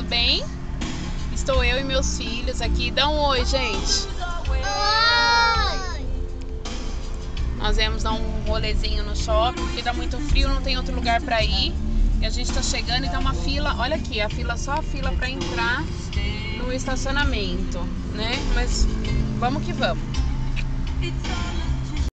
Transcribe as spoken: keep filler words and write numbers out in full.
bem? Estou eu e meus filhos aqui. Dá um oi, gente. Oi! Nós viemos dar um rolezinho no shopping, porque tá muito frio, não tem outro lugar pra ir. E a gente tá chegando e tá uma fila, olha aqui, a fila, só a fila pra entrar no estacionamento, né? Mas vamos que vamos.